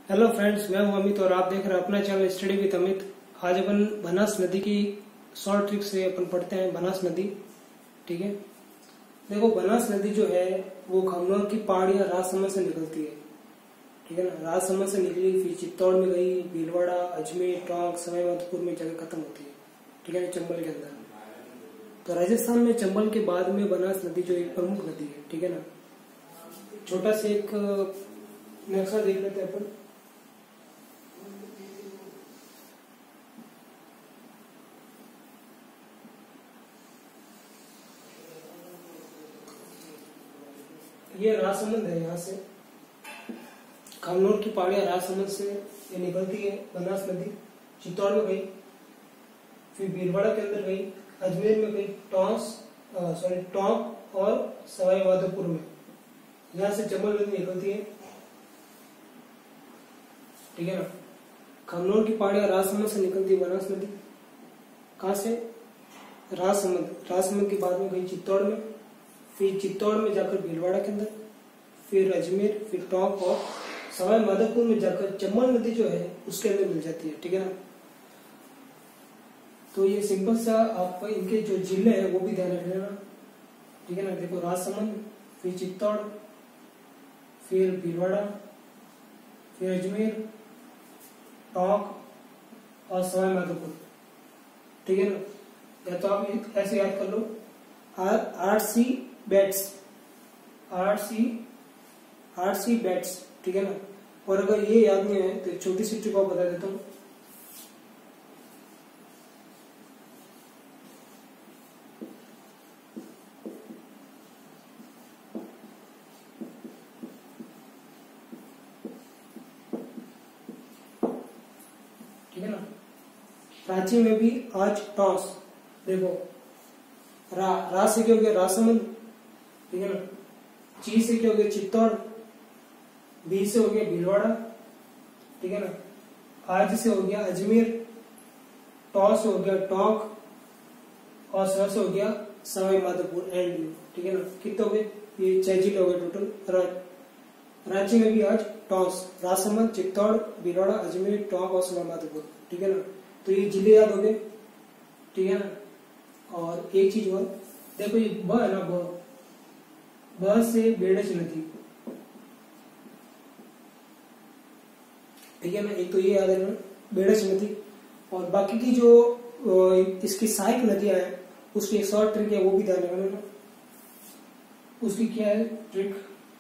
Hello friends, मैं हूं अमित और आप देख रहे हैं अपना चैनल स्टडी विद अमित। आज अपन बनास नदी की शॉर्ट ट्रिक से अपन पढ़ते हैं बनास नदी। ठीक है, देखो बनास नदी जो है वो खमनोर की पहाड़ियां राजसमंद से निकलती है। ठीक है ना, राजसमंद से निकली, फिर चित्तौड़ में गई, भीलवाड़ा, अजमेर, टोंक, सवाईमाधोपुर में जाकर खत्म होती है। ठीक है, चंबल के अंदर। तो राजस्थान में चंबल के बाद में बनास नदी जो एक प्रमुख नदी है। ठीक है ना, छोटा सा एक नक्शा देख लेते हैं अपन। ये राजसमंद है, यहाँ से खमनोर की पहाड़ियां राजसमंद से ये निकलती है बनास नदी। चित्तौड़ में गई, फिर भीलवाड़ा के अंदर गई, अजमेर में गई, टोंक और सवाईमाधोपुर में, यहाँ से चंबल नदी निकलती है। ठीक है ना, खमनोर की पहाड़ियां राजसमंद से निकलती है बनास नदी। कहाँ से? राजसमंद के बाद में गई चित्तौड़ में, फिर चित्तौड़ में जाकर भीलवाड़ा के अंदर, फिर अजमेर, फिर टोंक और सवाईमाधोपुर में जाकर चंबल नदी जो है उसके अंदर मिल जाती है। ठीक है ना, तो ये सिंपल सा आपको इनके जो जिले हैं वो भी ध्यान रख लेना। ठीक है ना, देखो राजसमंद, फिर चित्तौड़, फिर भीलवाड़ा, फिर अजमेर, टोंक और सवाईमाधोपुर। ठीक है ना, या तो आप ऐसे याद कर लो, RC बैट्स। ठीक है ना, और अगर ये याद नहीं है तो छोटी सी ट्रिक बता देता हूँ। ठीक है ना, रांची में भी आज टॉस। देखो रा से क्या हो गया? राजसमंद। ठीक है ना, ची से क्या हो गया? चित्तौड़। बी से हो गया भीलवाड़ा। ठीक है ना, आज से हो गया अजमेर, टॉ से हो गया टोंक और स से हो गया सवाईमाधोपुर एंड यू। ठीक है ना, कितने हो गए? ये 6 जिले हो गए टोटल। रांची में भी आज टॉस, राजसमंद, चित्तौड़, भीलवाड़ा, अजमेर, टोंक और सवाईमाधोपुर। ठीक है ना, तो ये जिले याद हो गए। ठीक है ना, और एक चीज और देखो, ये ब है ना, ब से बेड़च नदी। ठीक है ना, एक तो ये याद है ना, बेड़च नदी। और बाकी की जो इसकी सहायक नदियां हैं उसकी एक शॉर्ट ट्रिक है, वो भी ध्यान रखना। उसकी क्या है ट्रिक?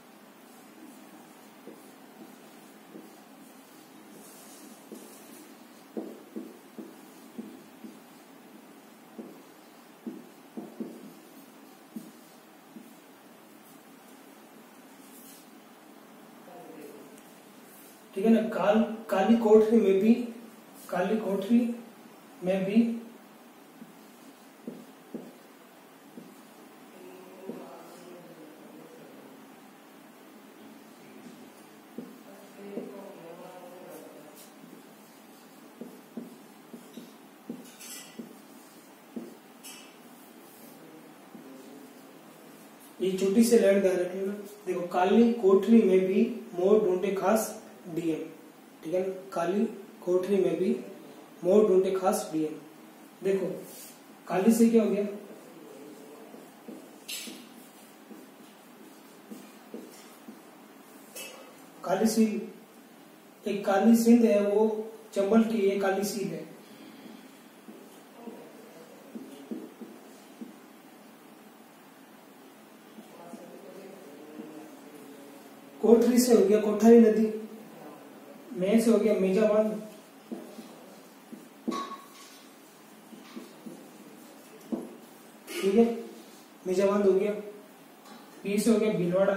ठीक है ना, काली कोठरी में भी ये छोटी सी लाइन ध्यान रख लेना। देखो, काली कोठरी में भी मोर ढूंढे खास DM। ठीक है ना, काली कोठरी में भी मोर ढूंढे खास DM। देखो काली से क्या हो गया? काली सील। एक काली सिंध है, वो चंबल की ये काली सील है। कोठरी से हो गया कोठारी नदी, में से हो गया मेजाबाद। ठीक है, मेजाबाद हो गया। बी से हो गया भीलवाड़ा।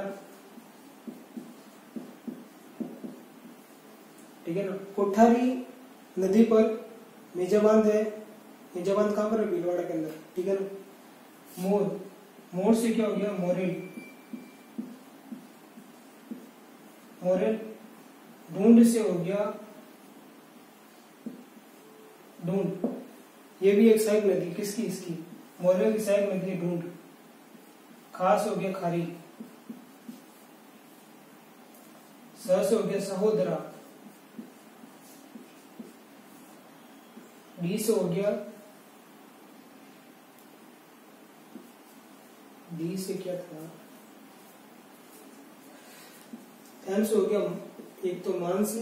ठीक है ना, कोठारी नदी पर मेजाबाद है। मेजाबाद कहां पर है? भीलवाड़ा के अंदर। ठीक है ना, मोर से क्या हो गया? मोरेल। ढूंढ से हो गया ढूंढ। ये भी एक सहायक नदी, किसकी? इसकी मोरेल की सहायक नदी है ढूंढ। खास हो गया खारी। स से हो गया सहोदरा। डी से हो गया, डी से क्या था, एम से हो गया एक तो मानसी,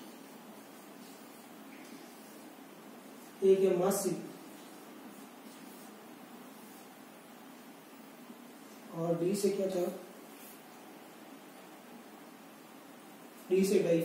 एक है मासी, और डी से क्या था, डी से डाई।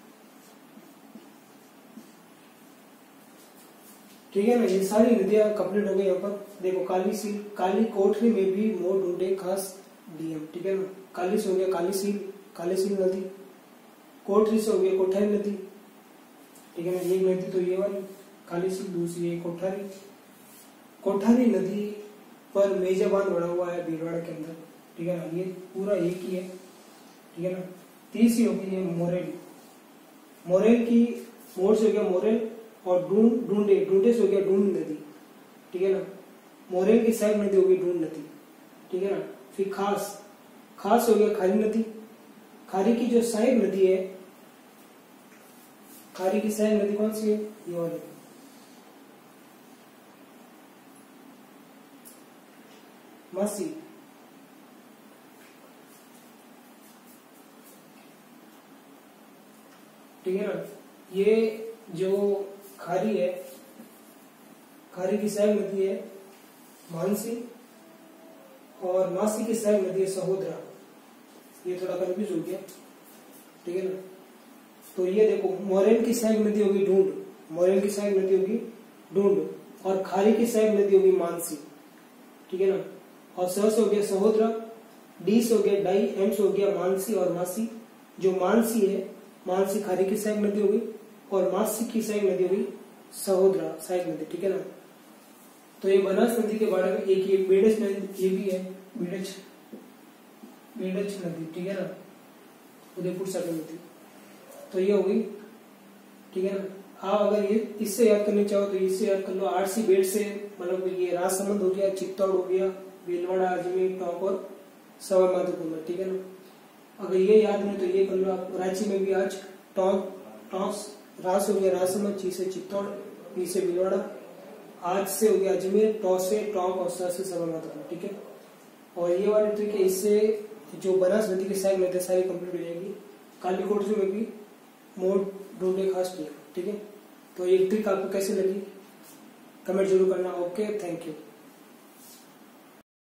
ठीक है ना, ये सारी नदियां कंप्लीट हो गई। यहाँ पर देखो काली सील, काली कोठरी में भी मोर ढूंढे खास डीएम। ठीक है ना, काली से हो गया काली सील, काली सील नदी, कोठरी से हो गया कोठारी नदी। ठीक है ना, ये नदी तो ये वाली काली सील, दूसरी है कोठारी। कोठारी नदी पर मेजबान बना हुआ है भीलवाड़ा के अंदर। ठीक है ना, ये पूरा एक ही है। ठीक है ना, तीसरी होगी ये मोरेल, मोरेल की मोर से हो गया मोरेल, और ढूंढे, ढूंढे से हो गया ढूंढ नदी। ठीक है ना, मोरेल की सहायक नदी होगी ढूंढ नदी। ठीक है ना, फिर खास, खास हो गया खारी नदी, खारी की जो सहायक नदी है, खारी की सहायक नदी कौन सी है, ये वाली मासी। ठीक है ना, ये जो खारी है, खारी की सहायक नदी है मानसी, और मासी की सहायक नदी है सहोदरा। ये थोड़ा कंफ्यूज हो गया। ठीक है ना, तो ये देखो मोरेल की सहायक नदी होगी ढूंढ, मोरेल की सहायक नदी होगी ढूंढ, और खारी की सहायक नदी होगी मानसी। ठीक है ना, और स से हो गया सहोदरा, डी से हो गया डाई, एम से हो गया मानसी और मासी। जो मानसी है, मानसी खारी की सहायक नदी होगी, और मासी की सहायक नदी होगी सहोदरा सहायक नदी। ठीक है ना, तो ये बनास नदी के बारे में एक ये बेड़च नदी, ये भी है बेड़च, बेड़च नदी। ठीक है ना, उदयपुर सागर नदी, तो ये होगी। ठीक है ना, आप अगर ये इससे याद करना चाहो तो इससे याद कर लो, आरसी बेड़ से, मतलब ये राजसमंद हो गया, चित्तौड़ हो गया, भीलवाड़ा, अजमेर, टोंक और सवाई माधोपुर। ठीक है ना, अगर ये याद नहीं तो ये कर लो आप। रांची में भी आज टोंक, रास हो गया राजसमंद, ची से चित्तौड़, पी से भीलवाड़ा, आज से हो गया अजमेर, टॉ से टोंक और स से सवाई माधोपुर। ठीक है, और ये वाली ट्रिक है, इससे जो बनास नदी की सहायक नदी सारी कंप्लीट हो जाएगी। काली कोठरी में भी मोर ढूंढे खास ट्रिक। ठीक है, तो ये ट्रिक आपको कैसी लगी कमेंट जरूर करना। Okay, thank you.